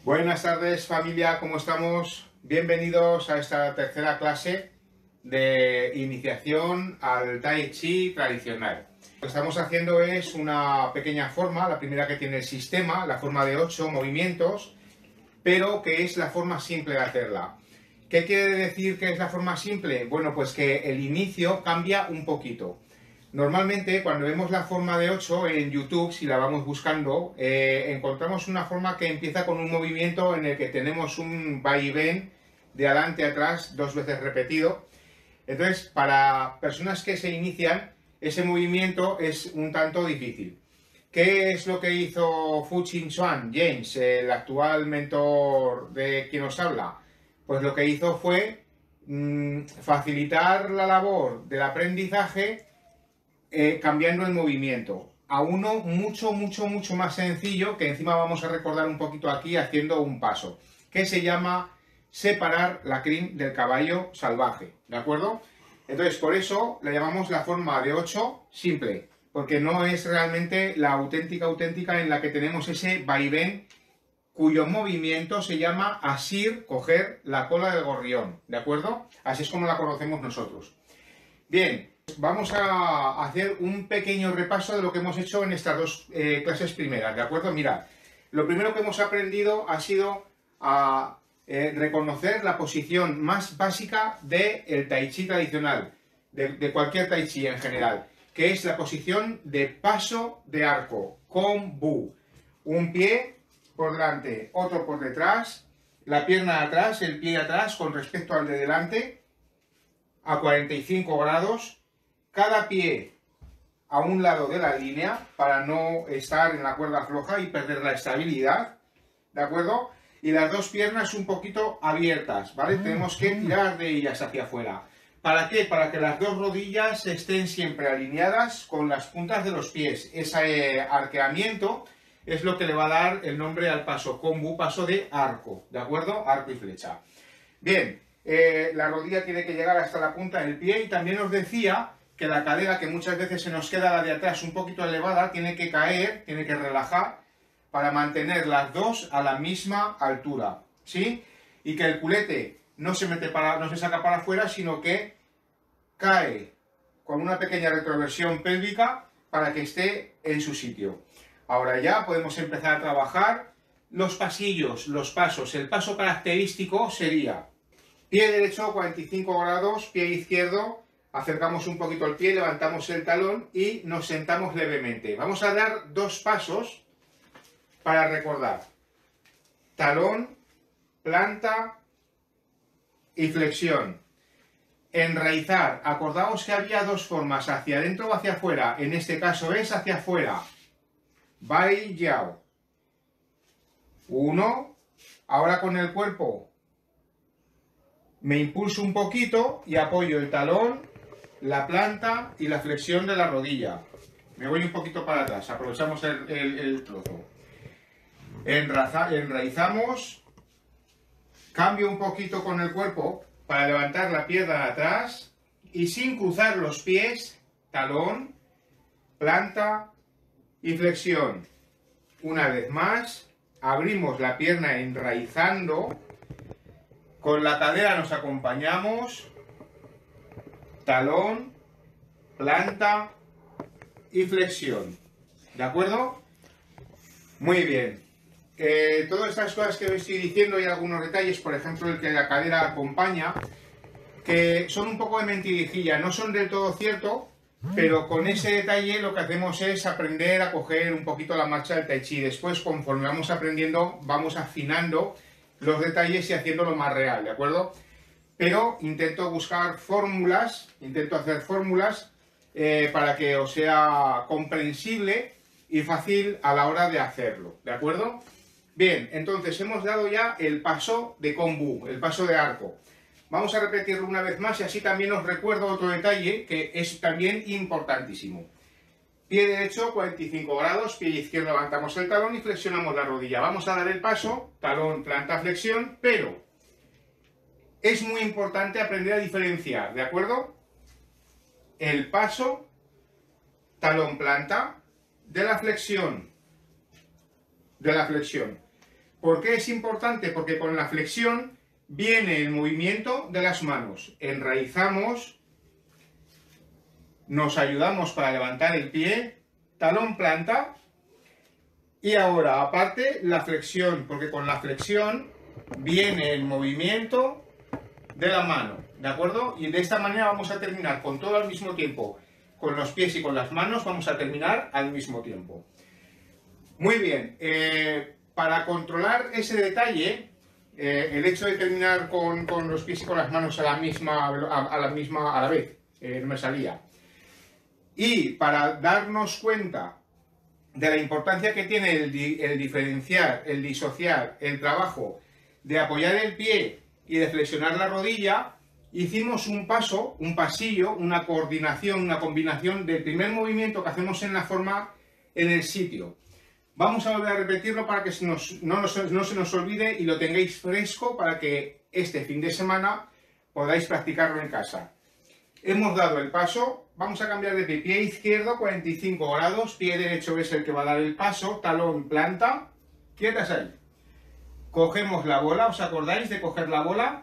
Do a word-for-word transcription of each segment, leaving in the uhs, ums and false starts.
Buenas tardes familia, ¿cómo estamos? Bienvenidos a esta tercera clase de iniciación al Tai Chi tradicional. Lo que estamos haciendo es una pequeña forma, la primera que tiene el sistema, la forma de ocho movimientos, pero que es la forma simple de hacerla. ¿Qué quiere decir que es la forma simple? Bueno, pues que el inicio cambia un poquito. Normalmente, cuando vemos la forma de ocho en YouTube, si la vamos buscando, eh, encontramos una forma que empieza con un movimiento en el que tenemos un vaivén de adelante a atrás dos veces repetido. Entonces, para personas que se inician, ese movimiento es un tanto difícil. ¿Qué es lo que hizo Fu Chin Chuan, James, el actual mentor de quien os habla? Pues lo que hizo fue mmm, facilitar la labor del aprendizaje Eh, cambiando el movimiento a uno mucho, mucho, mucho más sencillo, que encima vamos a recordar un poquito aquí haciendo un paso, que se llama separar la crin del caballo salvaje, ¿de acuerdo? Entonces, por eso le llamamos la forma de ocho simple, porque no es realmente la auténtica, auténtica en la que tenemos ese vaivén cuyo movimiento se llama asir, coger la cola del gorrión, ¿de acuerdo? Así es como la conocemos nosotros. Bien, vamos a hacer un pequeño repaso de lo que hemos hecho en estas dos eh, clases primeras, ¿de acuerdo? Mirad, lo primero que hemos aprendido ha sido a eh, reconocer la posición más básica del Tai Chi tradicional, de, de cualquier Tai Chi en general, que es la posición de paso de arco, Kong Bu. Un pie por delante, otro por detrás, la pierna atrás, el pie atrás con respecto al de delante, a cuarenta y cinco grados, cada pie a un lado de la línea para no estar en la cuerda floja y perder la estabilidad, ¿de acuerdo? Y las dos piernas un poquito abiertas, ¿vale? Tenemos que tirar de ellas hacia afuera. ¿Para qué? Para que las dos rodillas estén siempre alineadas con las puntas de los pies. Ese arqueamiento es lo que le va a dar el nombre al paso, Kong Bu, paso de arco, ¿de acuerdo? Arco y flecha. Bien. Eh, la rodilla tiene que llegar hasta la punta del pie y también os decía que la cadera, que muchas veces se nos queda la de atrás un poquito elevada, tiene que caer, tiene que relajar para mantener las dos a la misma altura, ¿sí? Y que el culete no se mete para, no se saca para afuera, sino que cae con una pequeña retroversión pélvica para que esté en su sitio. Ahora ya podemos empezar a trabajar los pasillos, los pasos. El paso característico sería pie derecho, cuarenta y cinco grados, pie izquierdo, acercamos un poquito el pie, levantamos el talón y nos sentamos levemente. Vamos a dar dos pasos para recordar. Talón, planta y flexión. Enraizar. Acordaos que había dos formas, hacia adentro o hacia afuera. En este caso es hacia afuera. Bai Yao. Uno. Ahora con el cuerpo me impulso un poquito y apoyo el talón, la planta y la flexión de la rodilla. Me voy un poquito para atrás, aprovechamos el, el, el trozo. Enraza, enraizamos, cambio un poquito con el cuerpo para levantar la pierna atrás y sin cruzar los pies, talón, planta y flexión. Una vez más, abrimos la pierna enraizando. Con la cadera nos acompañamos, talón, planta y flexión. ¿De acuerdo? Muy bien. Eh, todas estas cosas que os estoy diciendo, hay algunos detalles, por ejemplo, el que la cadera acompaña, que son un poco de mentirijilla, no son del todo cierto, pero con ese detalle lo que hacemos es aprender a coger un poquito la marcha del Tai Chi. Después, conforme vamos aprendiendo, vamos afinando los detalles y haciéndolo más real, ¿de acuerdo? Pero intento buscar fórmulas, intento hacer fórmulas eh, para que os sea comprensible y fácil a la hora de hacerlo, ¿de acuerdo? Bien, entonces hemos dado ya el paso de Kong Bu, el paso de arco. Vamos a repetirlo una vez más y así también os recuerdo otro detalle que es también importantísimo. Pie derecho, cuarenta y cinco grados, pie izquierdo, levantamos el talón y flexionamos la rodilla. Vamos a dar el paso, talón, planta, flexión, pero es muy importante aprender a diferenciar, ¿de acuerdo? El paso, talón, planta, de la flexión, de la flexión. ¿Por qué es importante? Porque con la flexión viene el movimiento de las manos. Enraizamos, nos ayudamos para levantar el pie, talón planta, y ahora aparte la flexión, porque con la flexión viene el movimiento de la mano, ¿de acuerdo? Y de esta manera vamos a terminar con todo al mismo tiempo. Con los pies y con las manos vamos a terminar al mismo tiempo. Muy bien, eh, para controlar ese detalle, eh, el hecho de terminar con, con los pies y con las manos a la misma, a, a la, misma, a la vez, eh, no me salía. Y para darnos cuenta de la importancia que tiene el, di, el diferenciar, el disociar, el trabajo de apoyar el pie y de flexionar la rodilla, hicimos un paso, un pasillo, una coordinación, una combinación del primer movimiento que hacemos en la forma en el sitio. Vamos a volver a repetirlo para que se nos, no, nos, no se nos olvide y lo tengáis fresco para que este fin de semana podáis practicarlo en casa. Hemos dado el paso, vamos a cambiar de pie. Pie izquierdo, cuarenta y cinco grados, pie derecho es el que va a dar el paso, talón planta, quietas ahí. Cogemos la bola, ¿os acordáis de coger la bola?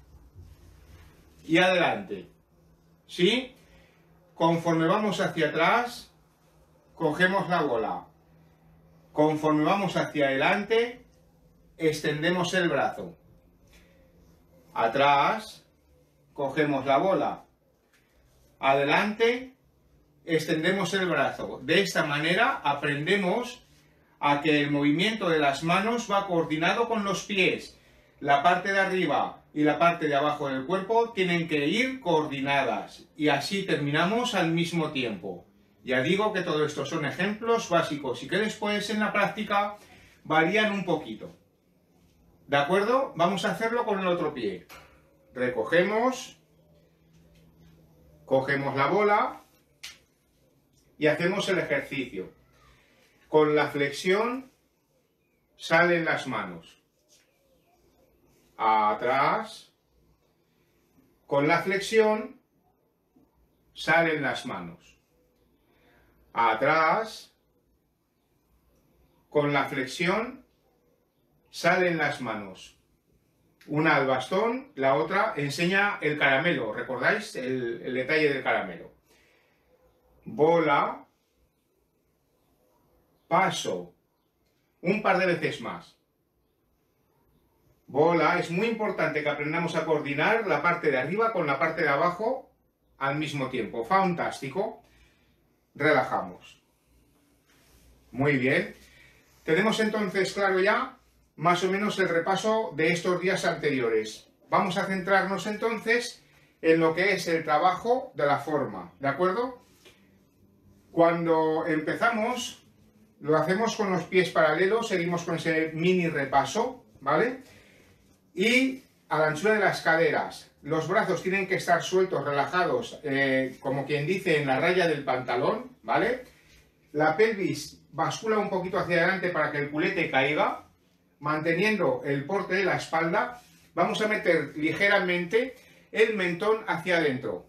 Y adelante. ¿Sí? Conforme vamos hacia atrás, cogemos la bola. Conforme vamos hacia adelante, extendemos el brazo. Atrás, cogemos la bola. Adelante, extendemos el brazo. De esta manera aprendemos a que el movimiento de las manos va coordinado con los pies. La parte de arriba y la parte de abajo del cuerpo tienen que ir coordinadas. Y así terminamos al mismo tiempo. Ya digo que todo esto son ejemplos básicos y que después en la práctica varían un poquito. ¿De acuerdo? Vamos a hacerlo con el otro pie. Recogemos, cogemos la bola y hacemos el ejercicio. Con la flexión salen las manos. Atrás. Con la flexión salen las manos. Atrás, con la flexión, salen las manos. Una al bastón, la otra enseña el caramelo. ¿Recordáis el, el detalle del caramelo? Bola, paso, un par de veces más. Bola, es muy importante que aprendamos a coordinar la parte de arriba con la parte de abajo al mismo tiempo. Fantástico. Relajamos. Muy bien. Tenemos entonces claro ya más o menos el repaso de estos días anteriores. Vamos a centrarnos entonces en lo que es el trabajo de la forma, ¿de acuerdo? Cuando empezamos, lo hacemos con los pies paralelos, seguimos con ese mini repaso, ¿vale? Y a la anchura de las caderas. Los brazos tienen que estar sueltos, relajados, eh, como quien dice, en la raya del pantalón, ¿vale? La pelvis bascula un poquito hacia adelante para que el culete caiga, manteniendo el porte de la espalda. Vamos a meter ligeramente el mentón hacia adentro.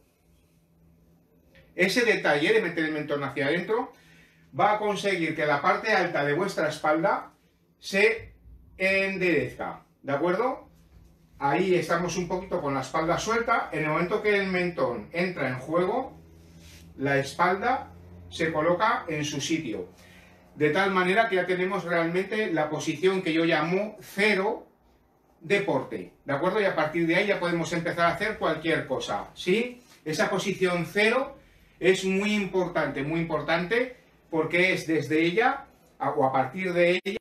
Ese detalle de meter el mentón hacia adentro va a conseguir que la parte alta de vuestra espalda se enderezca, ¿de acuerdo? Ahí estamos un poquito con la espalda suelta. En el momento que el mentón entra en juego, la espalda se coloca en su sitio. De tal manera que ya tenemos realmente la posición que yo llamo cero de porte. ¿De acuerdo? Y a partir de ahí ya podemos empezar a hacer cualquier cosa. ¿Sí? Esa posición cero es muy importante, muy importante, porque es desde ella o a partir de ella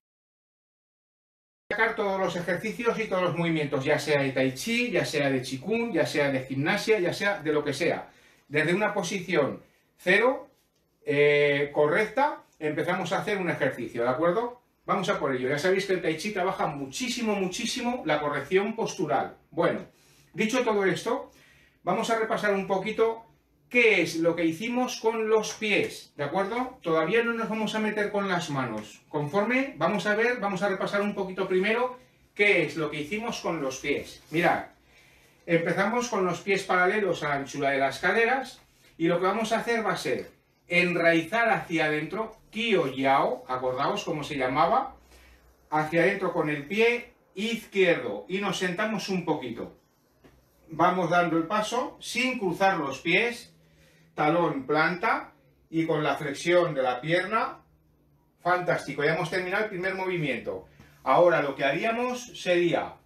sacar todos los ejercicios y todos los movimientos, ya sea de Tai Chi, ya sea de Qigong, ya sea de gimnasia, ya sea de lo que sea. Desde una posición cero, eh, correcta, empezamos a hacer un ejercicio, ¿de acuerdo? Vamos a por ello. Ya sabéis que el Tai Chi trabaja muchísimo, muchísimo la corrección postural. Bueno, dicho todo esto, vamos a repasar un poquito qué es lo que hicimos con los pies, ¿de acuerdo? Todavía no nos vamos a meter con las manos. Conforme, vamos a ver, vamos a repasar un poquito primero qué es lo que hicimos con los pies. Mirad, empezamos con los pies paralelos a la anchura de las caderas y lo que vamos a hacer va a ser enraizar hacia adentro, Kyo Yao, acordaos cómo se llamaba, hacia adentro con el pie izquierdo y nos sentamos un poquito. Vamos dando el paso sin cruzar los pies, talón, planta y con la flexión de la pierna. Fantástico, ya hemos terminado el primer movimiento. Ahora lo que haríamos sería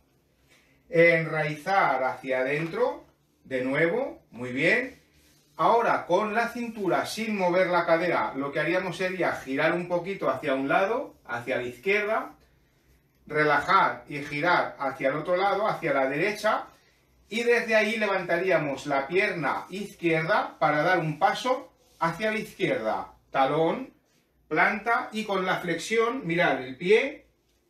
enraizar hacia adentro, de nuevo, muy bien. Ahora con la cintura sin mover la cadera, lo que haríamos sería girar un poquito hacia un lado, hacia la izquierda, relajar y girar hacia el otro lado, hacia la derecha, y desde ahí levantaríamos la pierna izquierda para dar un paso hacia la izquierda, talón, planta y con la flexión, mirad, el pie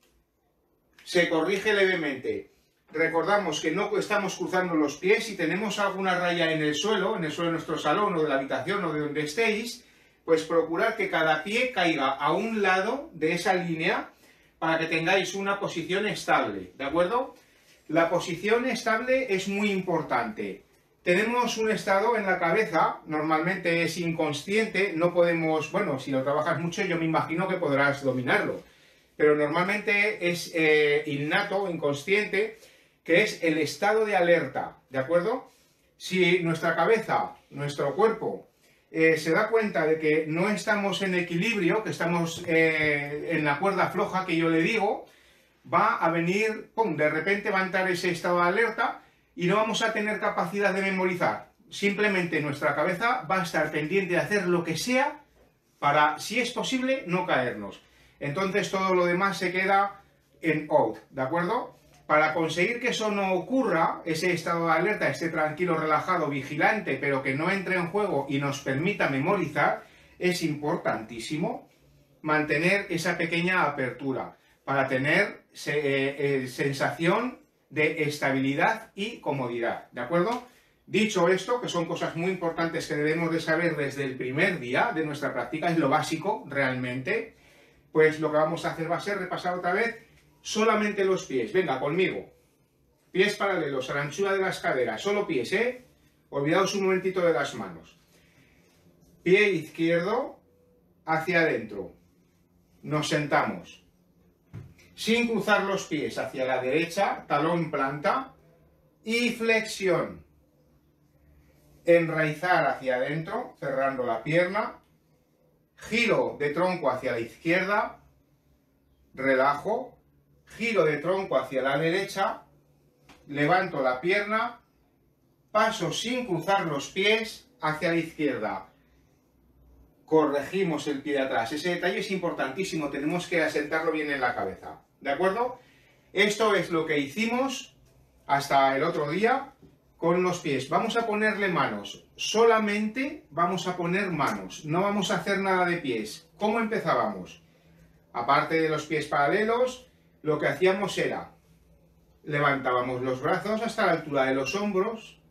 se corrige levemente. Recordamos que no estamos cruzando los pies. Si tenemos alguna raya en el suelo, en el suelo de nuestro salón o de la habitación o de donde estéis, pues procurad que cada pie caiga a un lado de esa línea para que tengáis una posición estable, ¿de acuerdo? La posición estable es muy importante. Tenemos un estado en la cabeza, normalmente es inconsciente, no podemos, bueno, si lo trabajas mucho yo me imagino que podrás dominarlo, pero normalmente es eh, innato, inconsciente, que es el estado de alerta, ¿de acuerdo? Si nuestra cabeza, nuestro cuerpo, eh, se da cuenta de que no estamos en equilibrio, que estamos eh, en la cuerda floja que yo le digo, va a venir, ¡pum!, de repente va a entrar ese estado de alerta y no vamos a tener capacidad de memorizar. Simplemente nuestra cabeza va a estar pendiente de hacer lo que sea para, si es posible, no caernos. Entonces todo lo demás se queda en out, ¿de acuerdo? Para conseguir que eso no ocurra, ese estado de alerta, esté tranquilo, relajado, vigilante, pero que no entre en juego y nos permita memorizar, es importantísimo mantener esa pequeña apertura para tener se, eh, eh, sensación de estabilidad y comodidad, ¿de acuerdo? Dicho esto, que son cosas muy importantes que debemos de saber desde el primer día de nuestra práctica, es lo básico realmente, pues lo que vamos a hacer va a ser repasar otra vez solamente los pies. Venga, conmigo. Pies paralelos a la anchura de las caderas. Solo pies, ¿eh? Olvidaos un momentito de las manos. Pie izquierdo hacia adentro. Nos sentamos. Sin cruzar los pies hacia la derecha, talón, planta y flexión. Enraizar hacia adentro, cerrando la pierna. Giro de tronco hacia la izquierda. Relajo. Giro de tronco hacia la derecha, levanto la pierna, paso sin cruzar los pies hacia la izquierda. Corregimos el pie de atrás. Ese detalle es importantísimo, tenemos que asentarlo bien en la cabeza, ¿de acuerdo? Esto es lo que hicimos hasta el otro día con los pies. Vamos a ponerle manos, solamente vamos a poner manos, no vamos a hacer nada de pies. ¿Cómo empezábamos? Aparte de los pies paralelos, lo que hacíamos era, levantábamos los brazos hasta la altura de los hombros,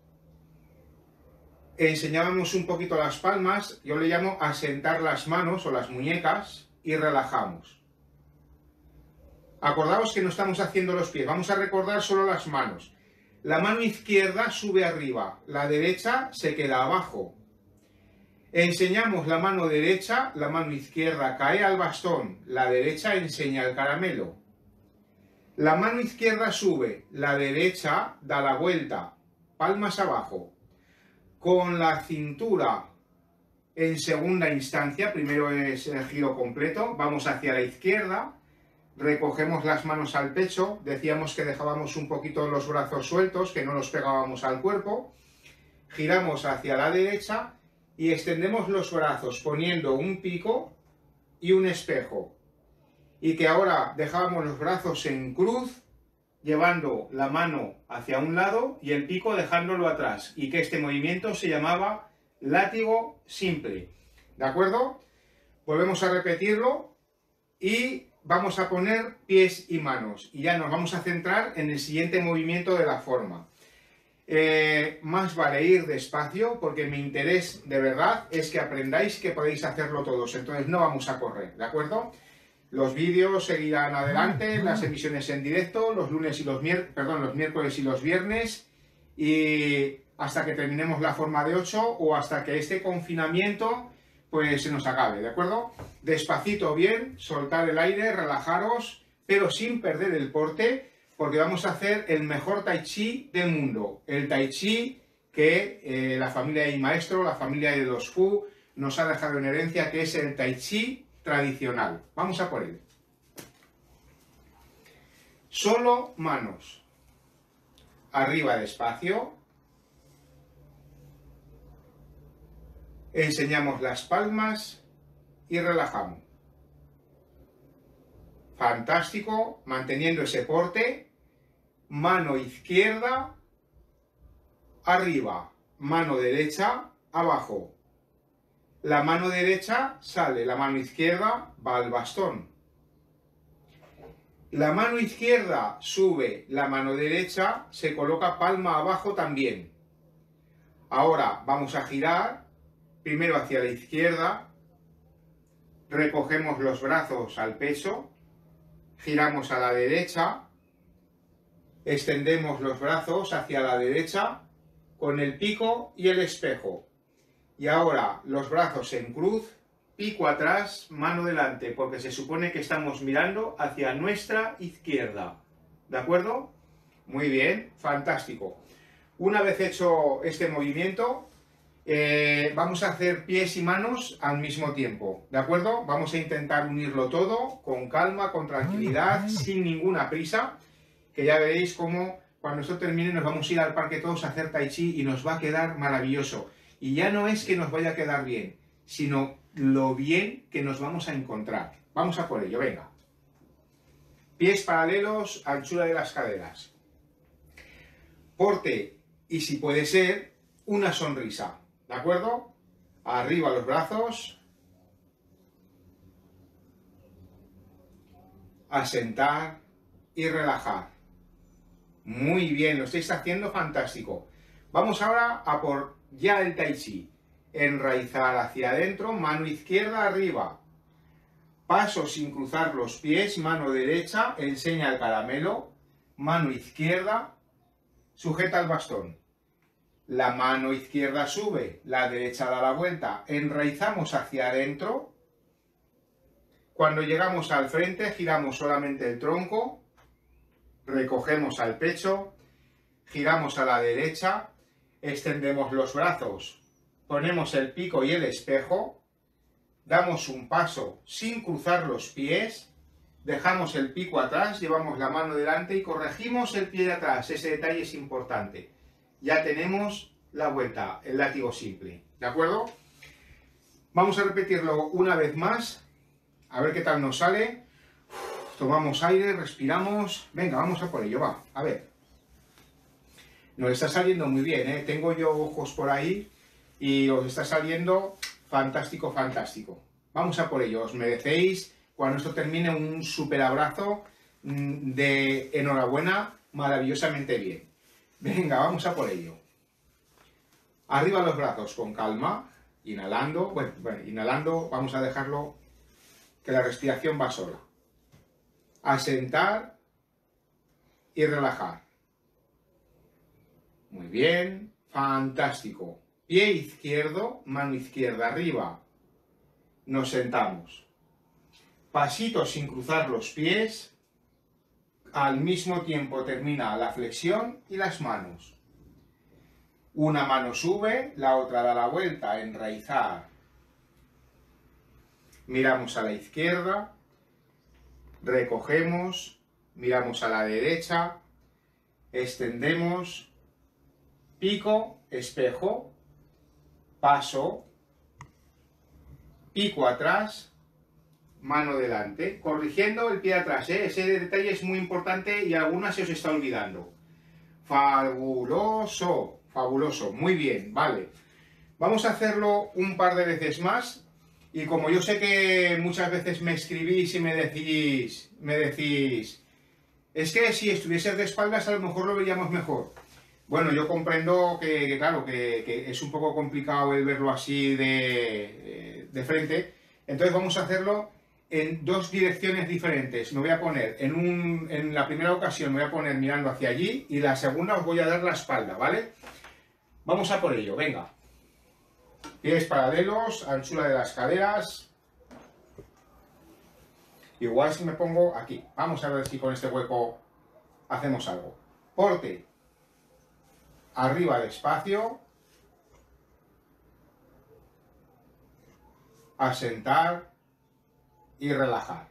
enseñábamos un poquito las palmas, yo le llamo asentar las manos o las muñecas, y relajamos. Acordaos que no estamos haciendo los pies, vamos a recordar solo las manos. La mano izquierda sube arriba, la derecha se queda abajo. Enseñamos la mano derecha, la mano izquierda cae al bastón, la derecha enseña el caramelo. La mano izquierda sube, la derecha da la vuelta, palmas abajo. Con la cintura en segunda instancia, primero es el giro completo, vamos hacia la izquierda, recogemos las manos al pecho, decíamos que dejábamos un poquito los brazos sueltos, que no los pegábamos al cuerpo, giramos hacia la derecha y extendemos los brazos poniendo un pico y un espejo. Y que ahora dejábamos los brazos en cruz, llevando la mano hacia un lado y el pico dejándolo atrás. Y que este movimiento se llamaba látigo simple. ¿De acuerdo? Volvemos a repetirlo y vamos a poner pies y manos. Y ya nos vamos a centrar en el siguiente movimiento de la forma. Eh, más vale ir despacio porque mi interés de verdad es que aprendáis que podéis hacerlo todos. Entonces no vamos a correr, ¿de acuerdo? Los vídeos seguirán adelante, las emisiones en directo, los lunes y los miércoles, perdón, los miércoles y los viernes, y hasta que terminemos la forma de ocho o hasta que este confinamiento pues se nos acabe, ¿de acuerdo? Despacito bien, soltar el aire, relajaros, pero sin perder el porte, porque vamos a hacer el mejor Tai Chi del mundo. El Tai Chi que eh, la familia de mi maestro, la familia de los Fu, nos ha dejado en herencia, que es el Tai Chi tradicional. Vamos a por él. Solo manos. Arriba despacio. Enseñamos las palmas y relajamos. Fantástico, manteniendo ese porte. Mano izquierda, arriba. Mano derecha, abajo. La mano derecha sale, la mano izquierda va al bastón. La mano izquierda sube, la mano derecha se coloca palma abajo también. Ahora vamos a girar, primero hacia la izquierda, recogemos los brazos al pecho, giramos a la derecha, extendemos los brazos hacia la derecha con el pico y el espejo. Y ahora los brazos en cruz, pico atrás, mano delante, porque se supone que estamos mirando hacia nuestra izquierda. ¿De acuerdo? Muy bien, fantástico. Una vez hecho este movimiento, eh, vamos a hacer pies y manos al mismo tiempo. ¿De acuerdo? Vamos a intentar unirlo todo con calma, con tranquilidad, sin ninguna prisa, que ya veréis cómo cuando esto termine nos vamos a ir al parque todos a hacer Tai Chi y nos va a quedar maravilloso. Y ya no es que nos vaya a quedar bien, sino lo bien que nos vamos a encontrar. Vamos a por ello, venga. Pies paralelos, anchura de las caderas. Porte, y si puede ser, una sonrisa. ¿De acuerdo? Arriba los brazos. Asentar y relajar. Muy bien, lo estáis haciendo fantástico. Vamos ahora a por ya el Tai Chi. Enraizar hacia adentro, mano izquierda arriba. Paso sin cruzar los pies, mano derecha, enseña el caramelo, mano izquierda, sujeta el bastón. La mano izquierda sube, la derecha da la vuelta, enraizamos hacia adentro. Cuando llegamos al frente, giramos solamente el tronco, recogemos al pecho, giramos a la derecha, extendemos los brazos, ponemos el pico y el espejo, damos un paso sin cruzar los pies, dejamos el pico atrás, llevamos la mano delante y corregimos el pie de atrás. Ese detalle es importante. Ya tenemos la vuelta, el látigo simple. ¿De acuerdo? Vamos a repetirlo una vez más, a ver qué tal nos sale. Uf, tomamos aire, respiramos. Venga, vamos a por ello, va, a ver. Nos está saliendo muy bien, ¿eh? Tengo yo ojos por ahí y os está saliendo fantástico, fantástico. Vamos a por ello, os merecéis, cuando esto termine, un súper abrazo de enhorabuena, maravillosamente bien. Venga, vamos a por ello. Arriba los brazos con calma, inhalando, bueno, bueno, inhalando, vamos a dejarlo que la respiración va sola. Asentar y relajar. Muy bien, fantástico. Pie izquierdo, mano izquierda arriba. Nos sentamos. Pasito sin cruzar los pies. Al mismo tiempo termina la flexión y las manos. Una mano sube, la otra da la vuelta, enraizar. Miramos a la izquierda, recogemos, miramos a la derecha, extendemos, pico, espejo, paso, pico atrás, mano delante, corrigiendo el pie atrás, ¿eh? Ese detalle es muy importante y alguna se os está olvidando. Fabuloso, fabuloso, muy bien, vale. Vamos a hacerlo un par de veces más y como yo sé que muchas veces me escribís y me decís, me decís, es que si estuvieses de espaldas a lo mejor lo veríamos mejor. Bueno, yo comprendo que, que claro, que, que es un poco complicado el verlo así de, de frente, entonces vamos a hacerlo en dos direcciones diferentes. Me voy a poner, en, un, en la primera ocasión me voy a poner mirando hacia allí y la segunda os voy a dar la espalda, ¿vale? Vamos a por ello, venga. Pies paralelos, anchura de las caderas. Igual si me pongo aquí. Vamos a ver si con este hueco hacemos algo. Porte. Arriba despacio. Asentar y relajar.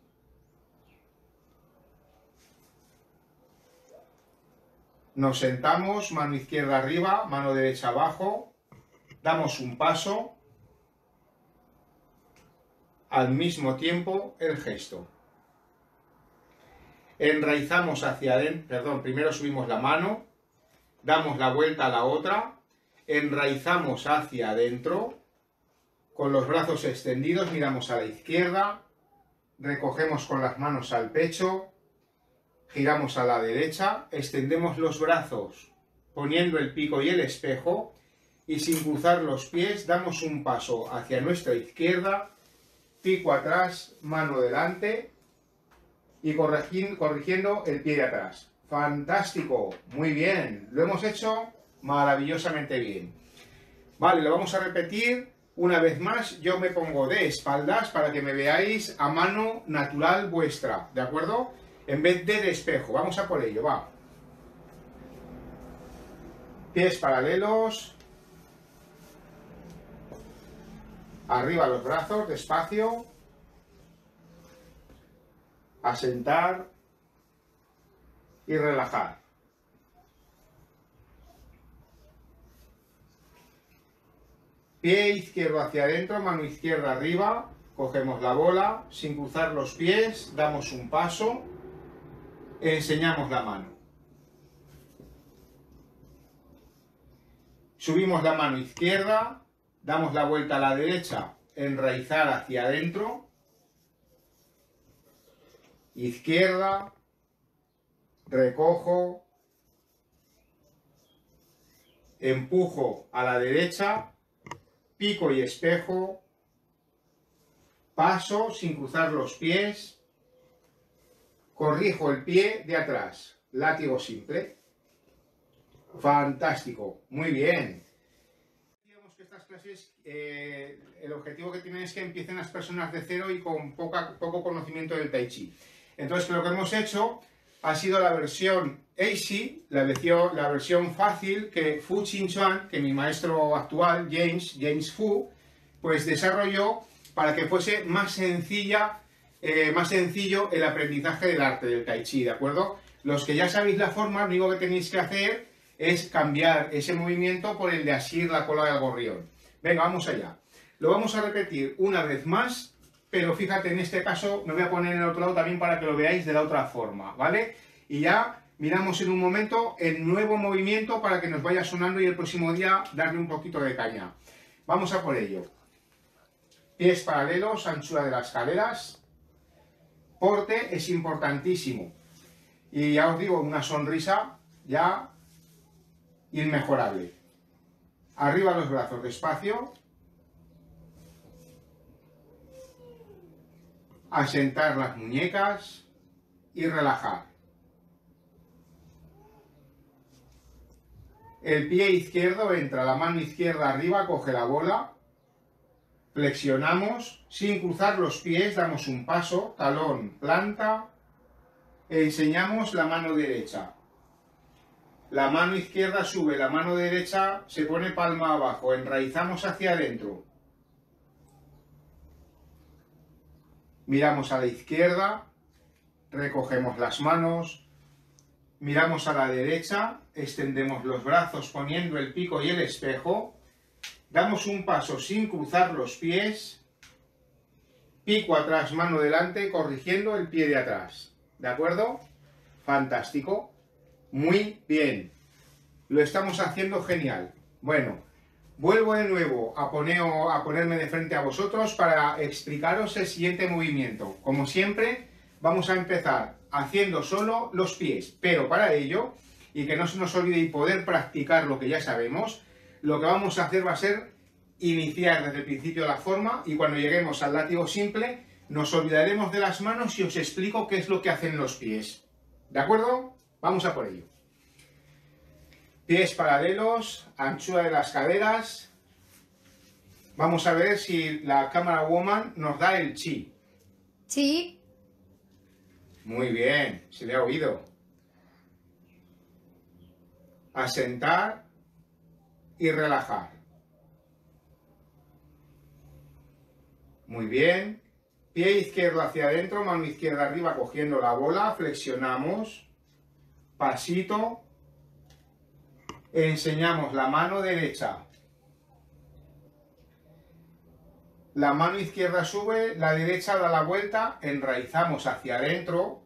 Nos sentamos, mano izquierda arriba, mano derecha abajo. Damos un paso. Al mismo tiempo el gesto. Enraizamos hacia adentro, perdón, primero subimos la mano, damos la vuelta a la otra, enraizamos hacia adentro, con los brazos extendidos, miramos a la izquierda, recogemos con las manos al pecho, giramos a la derecha, extendemos los brazos poniendo el pico y el espejo y sin cruzar los pies damos un paso hacia nuestra izquierda, pico atrás, mano delante y corrigiendo el pie de atrás. ¡Fantástico! Muy bien, lo hemos hecho maravillosamente bien. Vale, lo vamos a repetir una vez más. Yo me pongo de espaldas para que me veáis a mano natural vuestra, ¿de acuerdo? En vez de de espejo, vamos a por ello, va. Pies paralelos. Arriba los brazos, despacio. Asentar y relajar. Pie izquierdo hacia adentro, mano izquierda arriba. Cogemos la bola, sin cruzar los pies, damos un paso, enseñamos la mano. Subimos la mano izquierda, damos la vuelta a la derecha, enraizar hacia adentro, izquierda, recojo, empujo a la derecha, pico y espejo, paso sin cruzar los pies, corrijo el pie de atrás, látigo simple. Fantástico, muy bien. Digamos que estas clases, eh, el objetivo que tienen es que empiecen las personas de cero y con poca, poco conocimiento del Tai Chi. Entonces lo que hemos hecho ha sido la versión easy, la versión, la versión fácil que Fu Chin Chuan, que mi maestro actual, James, James Fu, pues desarrolló para que fuese más sencilla, eh, más sencillo el aprendizaje del arte del Tai Chi, ¿de acuerdo? Los que ya sabéis la forma, lo único que tenéis que hacer es cambiar ese movimiento por el de asir la cola del gorrión. Venga, vamos allá. Lo vamos a repetir una vez más, pero fíjate, en este caso me voy a poner en el otro lado también para que lo veáis de la otra forma, ¿vale? Y ya miramos en un momento el nuevo movimiento para que nos vaya sonando y el próximo día darle un poquito de caña. Vamos a por ello. Pies paralelos, anchura de las caderas. Porte es importantísimo. Y ya os digo, una sonrisa ya inmejorable. Arriba los brazos, despacio. Asentar las muñecas y relajar. El pie izquierdo entra, la mano izquierda arriba, coge la bola. Flexionamos, sin cruzar los pies, damos un paso, talón, planta. Enseñamos la mano derecha. La mano izquierda sube, la mano derecha se pone palma abajo, enraizamos hacia adentro. Miramos a la izquierda, recogemos las manos, miramos a la derecha, extendemos los brazos poniendo el pico y el espejo, damos un paso sin cruzar los pies, pico atrás, mano delante, corrigiendo el pie de atrás. ¿De acuerdo? Fantástico. Muy bien, lo estamos haciendo genial. Bueno, vuelvo de nuevo a, poner, a ponerme de frente a vosotros para explicaros el siguiente movimiento. Como siempre, vamos a empezar haciendo solo los pies, pero para ello, y que no se nos olvide y poder practicar lo que ya sabemos, lo que vamos a hacer va a ser iniciar desde el principio la forma y cuando lleguemos al látigo simple, nos olvidaremos de las manos y os explico qué es lo que hacen los pies. ¿De acuerdo? Vamos a por ello. Pies paralelos, anchura de las caderas. Vamos a ver si la cámara woman nos da el chi. Chi. Muy bien, se le ha oído. Asentar y relajar. Muy bien. Pie izquierdo hacia adentro, mano izquierda arriba cogiendo la bola, flexionamos. Pasito. Enseñamos la mano derecha. La mano izquierda sube, la derecha da la vuelta, enraizamos hacia adentro.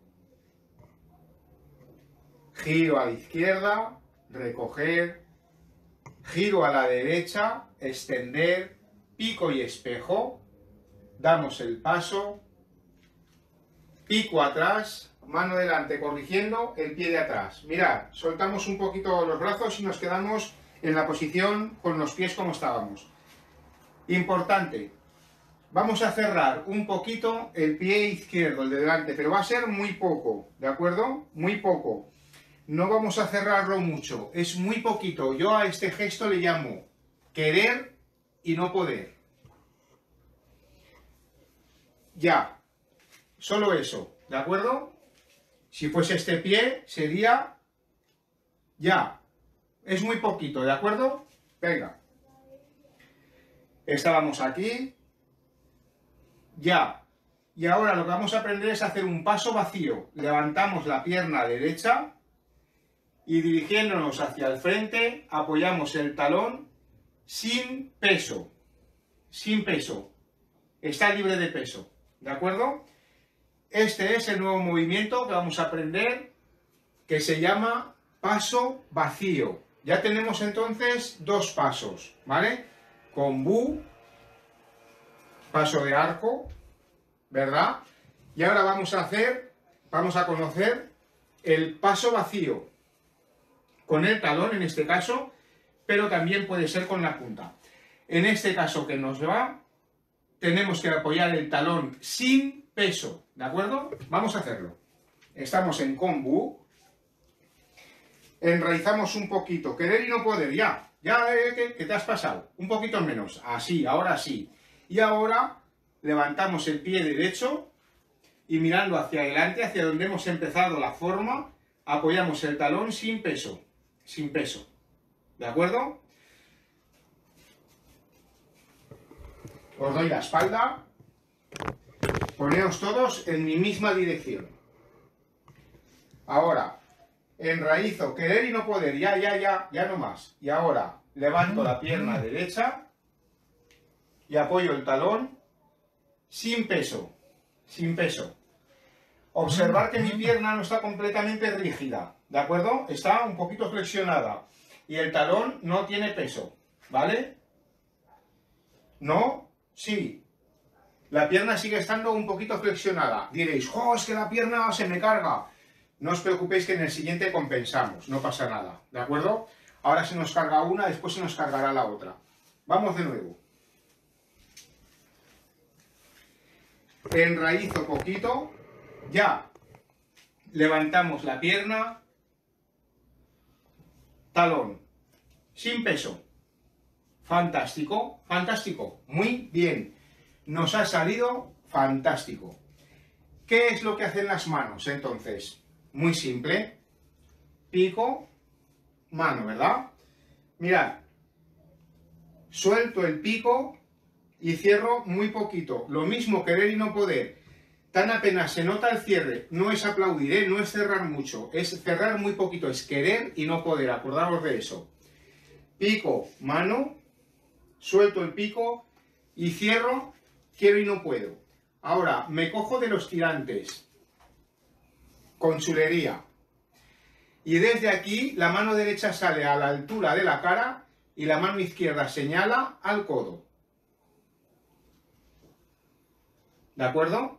Giro a la izquierda, recoger, giro a la derecha, extender, pico y espejo. Damos el paso, pico atrás, mano delante corrigiendo el pie de atrás. Mirad, soltamos un poquito los brazos y nos quedamos en la posición con los pies como estábamos. Importante, vamos a cerrar un poquito el pie izquierdo, el de delante, pero va a ser muy poco, ¿de acuerdo? Muy poco. No vamos a cerrarlo mucho, es muy poquito. Yo a este gesto le llamo querer y no poder. Ya, solo eso, ¿de acuerdo? Si fuese este pie, sería ya. Es muy poquito, ¿de acuerdo? Venga. Estábamos aquí. Ya. Y ahora lo que vamos a aprender es hacer un paso vacío. Levantamos la pierna derecha y dirigiéndonos hacia el frente, apoyamos el talón sin peso. Sin peso. Está libre de peso. ¿De acuerdo? Este es el nuevo movimiento que vamos a aprender, que se llama paso vacío. Ya tenemos entonces dos pasos, ¿vale? Con bu, paso de arco, ¿verdad? Y ahora vamos a hacer, vamos a conocer el paso vacío, con el talón en este caso, pero también puede ser con la punta. En este caso que nos va, tenemos que apoyar el talón sin peso, ¿de acuerdo? Vamos a hacerlo. Estamos en kombu. Enraizamos un poquito. Querer y no poder, ya. Ya, eh, que, que te has pasado. Un poquito menos. Así, ahora sí. Y ahora levantamos el pie derecho y mirando hacia adelante, hacia donde hemos empezado la forma, apoyamos el talón sin peso. Sin peso. ¿De acuerdo? Os doy la espalda. Poneos todos en mi misma dirección. Ahora, enraizo, querer y no poder, ya, ya, ya, ya no más. Y ahora, levanto la pierna derecha y apoyo el talón sin peso, sin peso. Observar que mi pierna no está completamente rígida, ¿de acuerdo? Está un poquito flexionada y el talón no tiene peso, ¿vale? No. Sí, la pierna sigue estando un poquito flexionada. Diréis, ¡oh, es que la pierna se me carga! No os preocupéis que en el siguiente compensamos, no pasa nada, ¿de acuerdo? Ahora se nos carga una, después se nos cargará la otra. Vamos de nuevo. Enraizo poquito, ya. Levantamos la pierna, talón, sin peso. Fantástico, fantástico, muy bien. Nos ha salido fantástico. ¿Qué es lo que hacen las manos entonces? Muy simple. Pico, mano, ¿verdad? Mirad. Suelto el pico y cierro muy poquito. Lo mismo querer y no poder. Tan apenas se nota el cierre. No es aplaudir, ¿eh? No es cerrar mucho. Es cerrar muy poquito. Es querer y no poder. Acordaros de eso. Pico, mano. Suelto el pico y cierro, quiero y no puedo. Ahora, me cojo de los tirantes, con chulería. Y desde aquí, la mano derecha sale a la altura de la cara y la mano izquierda señala al codo. ¿De acuerdo?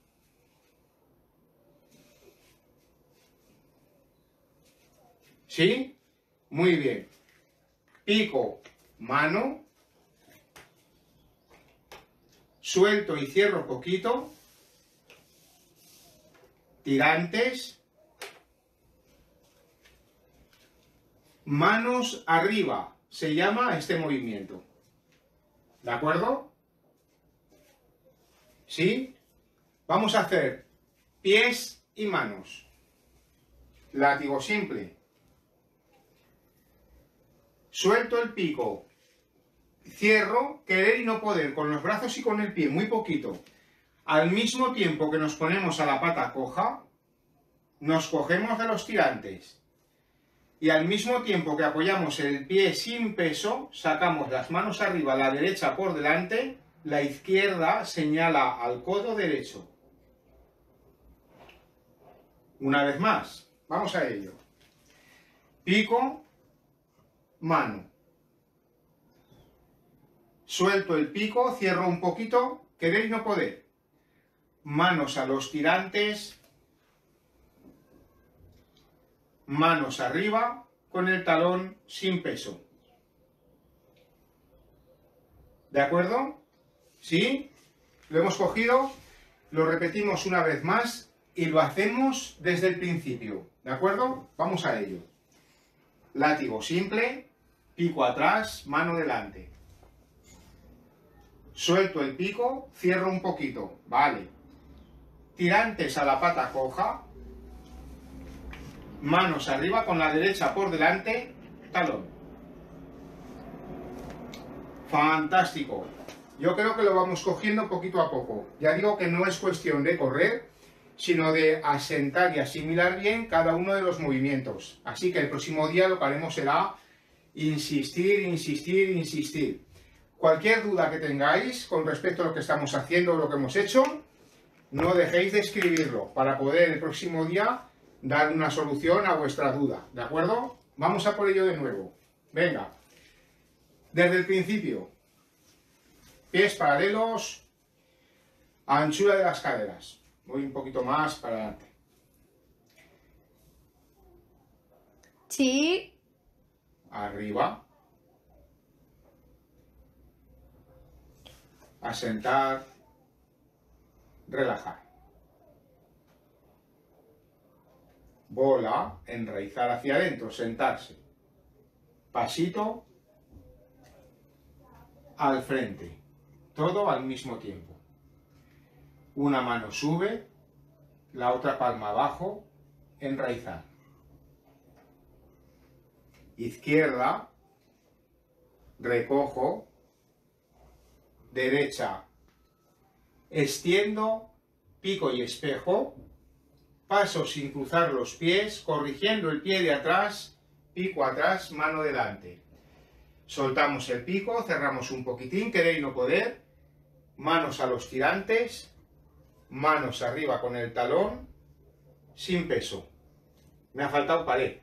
¿Sí? Muy bien. Pico, mano. Suelto y cierro poquito. Tirantes. Manos arriba. Se llama este movimiento. ¿De acuerdo? ¿Sí? Vamos a hacer pies y manos. Látigo simple. Suelto el pico. Cierro, querer y no poder, con los brazos y con el pie, muy poquito. Al mismo tiempo que nos ponemos a la pata coja, nos cogemos de los tirantes. Y al mismo tiempo que apoyamos el pie sin peso, sacamos las manos arriba, la derecha por delante, la izquierda señala al codo derecho. Una vez más, vamos a ello. Pico, mano. Suelto el pico, cierro un poquito, querer y no poder. Manos a los tirantes. Manos arriba, con el talón sin peso. ¿De acuerdo? ¿Sí? Lo hemos cogido, lo repetimos una vez más y lo hacemos desde el principio. ¿De acuerdo? Vamos a ello. Látigo simple, pico atrás, mano delante. Suelto el pico, cierro un poquito. Vale. Tirantes a la pata coja. Manos arriba con la derecha por delante, talón. Fantástico. Yo creo que lo vamos cogiendo poquito a poco. Ya digo que no es cuestión de correr, sino de asentar y asimilar bien cada uno de los movimientos. Así que el próximo día lo que haremos será insistir, insistir, insistir. Cualquier duda que tengáis con respecto a lo que estamos haciendo o lo que hemos hecho, no dejéis de escribirlo para poder el próximo día dar una solución a vuestra duda, ¿de acuerdo? Vamos a por ello de nuevo. Venga. Desde el principio. Pies paralelos. Anchura de las caderas. Voy un poquito más para adelante. Sí. Arriba. Asentar. Relajar. Bola, enraizar hacia adentro, sentarse. Pasito al frente. Todo al mismo tiempo. Una mano sube, la otra palma abajo, enraizar. Izquierda, recojo, derecha, extiendo, pico y espejo. Paso sin cruzar los pies, corrigiendo el pie de atrás, pico atrás, mano delante. Soltamos el pico, cerramos un poquitín, querer y no poder. Manos a los tirantes, manos arriba con el talón, sin peso. Me ha faltado pared.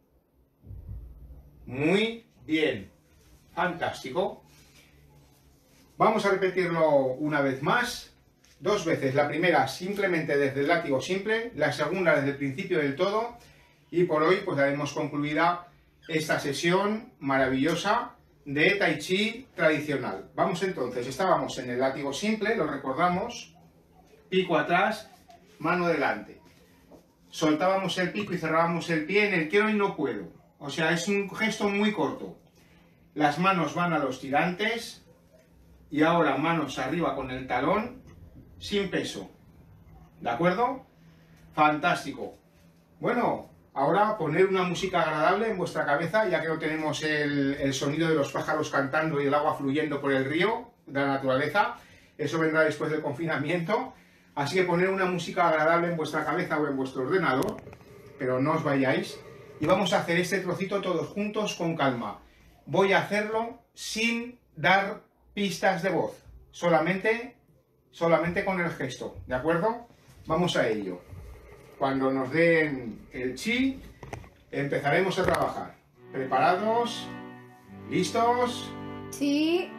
Muy bien, fantástico. Vamos a repetirlo una vez más. Dos veces, la primera simplemente desde el látigo simple, la segunda desde el principio del todo, y por hoy pues daremos concluida esta sesión maravillosa de Tai Chi tradicional. Vamos entonces, estábamos en el látigo simple, lo recordamos, pico atrás, mano delante. Soltábamos el pico y cerrábamos el pie en el quiero y no puedo, o sea, es un gesto muy corto. Las manos van a los tirantes y ahora manos arriba con el talón, sin peso. ¿De acuerdo? Fantástico. Bueno, ahora poner una música agradable en vuestra cabeza, ya que no tenemos el, el sonido de los pájaros cantando y el agua fluyendo por el río de la naturaleza. Eso vendrá después del confinamiento. Así que poner una música agradable en vuestra cabeza o en vuestro ordenador, pero no os vayáis. Y vamos a hacer este trocito todos juntos con calma. Voy a hacerlo sin dar pistas de voz, solamente... solamente con el gesto, ¿de acuerdo? Vamos a ello. Cuando nos den el chi, empezaremos a trabajar. ¿Preparados? ¿Listos? Sí.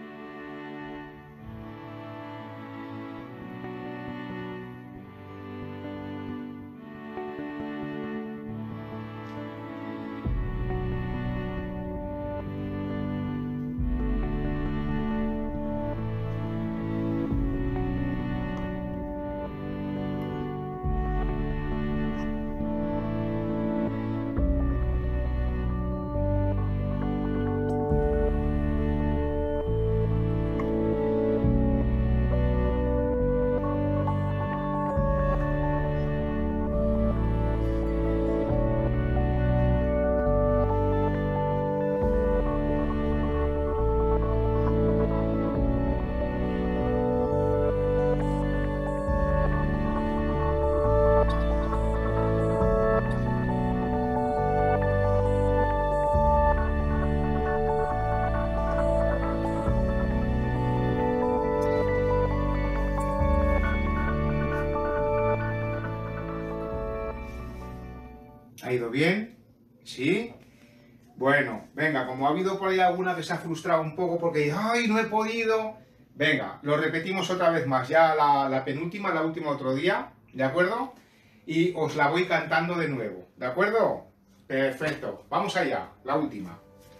¿Ha ido bien? ¿Sí? Bueno, venga, como ha habido por ahí alguna que se ha frustrado un poco porque ¡ay, no he podido! Venga, lo repetimos otra vez más, ya la, la penúltima, la última otro día, ¿de acuerdo? Y os la voy cantando de nuevo, ¿de acuerdo? Perfecto, vamos allá, la última.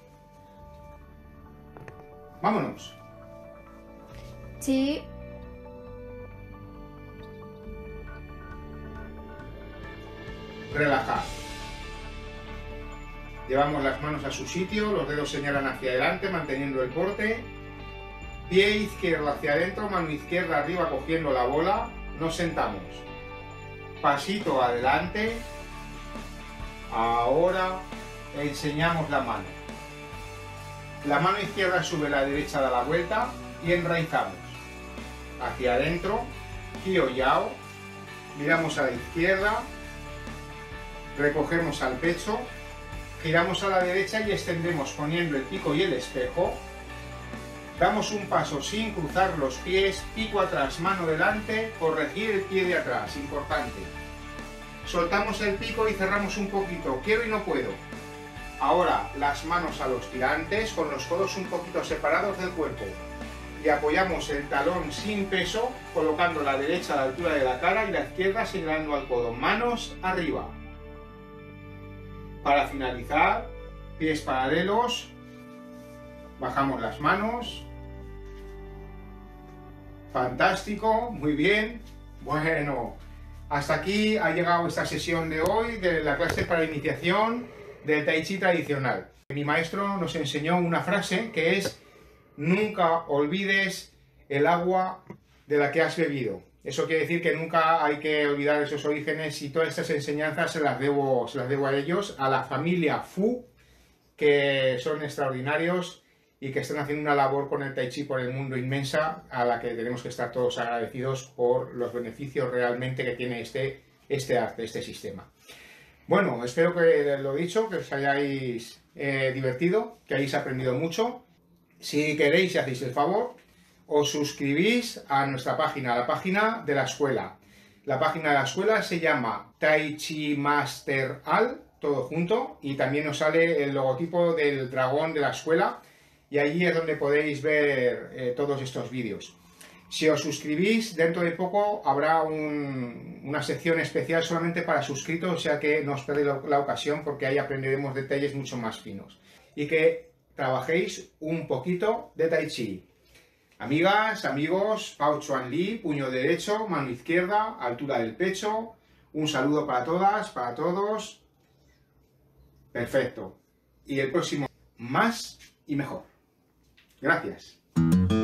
Vámonos. Sí. Relajar. Llevamos las manos a su sitio, los dedos señalan hacia adelante, manteniendo el porte. Pie izquierdo hacia adentro, mano izquierda arriba cogiendo la bola. Nos sentamos. Pasito adelante. Ahora enseñamos la mano. La mano izquierda sube, la derecha da la vuelta y enraizamos. Hacia adentro, Kyo Yao. Miramos a la izquierda. Recogemos al pecho. Giramos a la derecha y extendemos poniendo el pico y el espejo. Damos un paso sin cruzar los pies, pico atrás, mano delante, corregir el pie de atrás, importante. Soltamos el pico y cerramos un poquito, quiero y no puedo. Ahora las manos a los tirantes, con los codos un poquito separados del cuerpo. Y apoyamos el talón sin peso, colocando la derecha a la altura de la cara y la izquierda señalando al codo. Manos arriba. Para finalizar, pies paralelos, bajamos las manos. Fantástico, muy bien. Bueno, hasta aquí ha llegado esta sesión de hoy de la clase para iniciación del Tai Chi tradicional. Mi maestro nos enseñó una frase que es: nunca olvides el agua de la que has bebido. Eso quiere decir que nunca hay que olvidar esos orígenes, y todas estas enseñanzas se las debo, se las debo a ellos, a la familia Fu, que son extraordinarios y que están haciendo una labor con el Tai Chi por el mundo inmensa, a la que tenemos que estar todos agradecidos por los beneficios realmente que tiene este, este arte, este sistema. Bueno, espero que lo dicho, que os hayáis eh, divertido, que hayáis aprendido mucho. Si queréis y hacéis el favor, os suscribís a nuestra página, a la página de la escuela. La página de la escuela se llama Tai Chi Master Al, todo junto, y también os sale el logotipo del dragón de la escuela, y allí es donde podéis ver eh, todos estos vídeos. Si os suscribís, dentro de poco habrá un, una sección especial solamente para suscritos, o sea que no os perdéis la, la ocasión, porque ahí aprenderemos detalles mucho más finos. Y que trabajéis un poquito de Tai Chi. Amigas, amigos, Pao Chuan Li, puño derecho, mano izquierda, altura del pecho. Un saludo para todas, para todos. Perfecto. Y el próximo, más y mejor. Gracias.